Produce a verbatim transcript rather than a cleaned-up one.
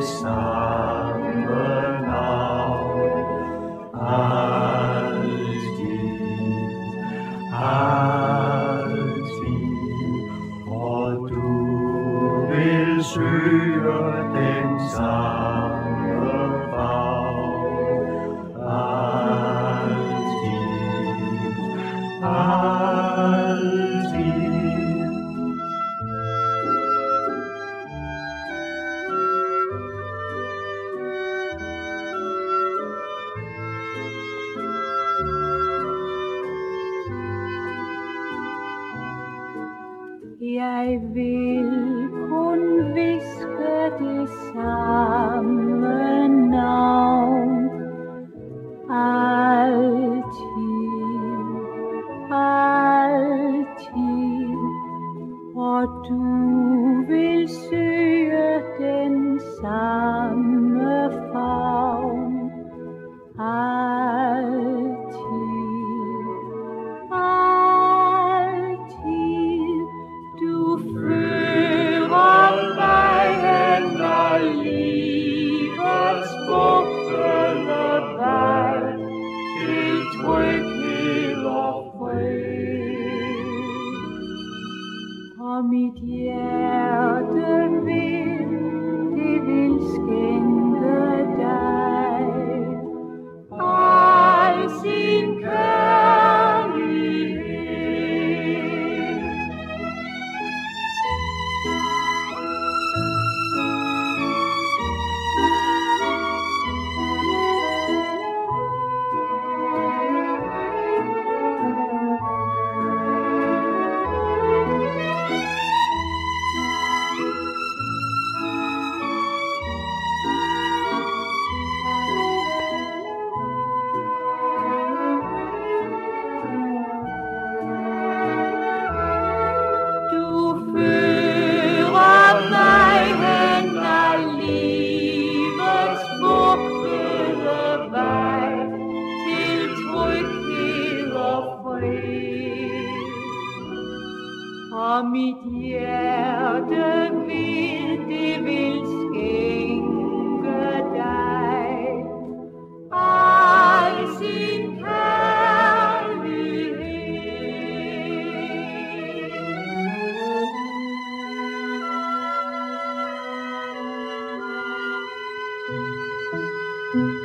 det samme navn. Altid, altid, og du vil søge den samme favn. Altid, altid. Jeg vil kun hviske det samme navn. Altid, altid, og du vil søge den samme favn. Altid, altid, du fører mig hen ad livets bugtende vej til tryghed og fred. Og mit hjerte vil, det vil skænke dig al sin kærlighed. Og mit hjerte vil, det vil skænke dig al sin kærlighed. Mm.